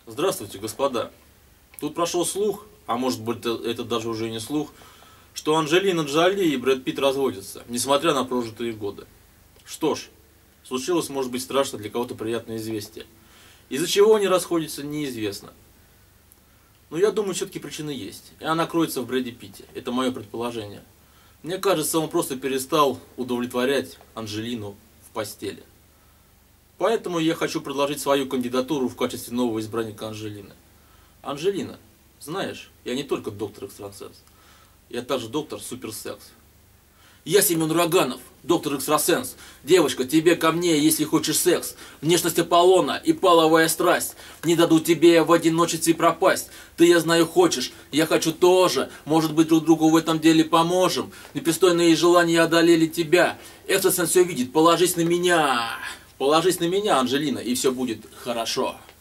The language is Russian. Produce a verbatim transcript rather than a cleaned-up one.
Здравствуйте, господа. Тут прошел слух, а может быть это даже уже и не слух, что Анджелина Джоли и Брэд Питт разводятся, несмотря на прожитые годы. Что ж, случилось, может быть, страшно, для кого-то приятное известие. Из-за чего они расходятся, неизвестно. Но я думаю, все-таки причина есть, и она кроется в Брэде Питте. Это мое предположение. Мне кажется, он просто перестал удовлетворять Анджелину в постели. Поэтому я хочу предложить свою кандидатуру в качестве нового избранника Анджелины. Анджелина, знаешь, я не только доктор-экстрасенс, я также доктор суперсекс. Я Семен Роганов, доктор-экстрасенс. Девочка, тебе ко мне, если хочешь секс. Внешность Аполлона и половая страсть не дадут тебе в одиночестве пропасть. Ты, я знаю, хочешь, я хочу тоже. Может быть, друг другу в этом деле поможем. Непристойные желания одолели тебя. Экстрасенс все видит, положись на меня. Положись на меня, Анджелина, и все будет хорошо.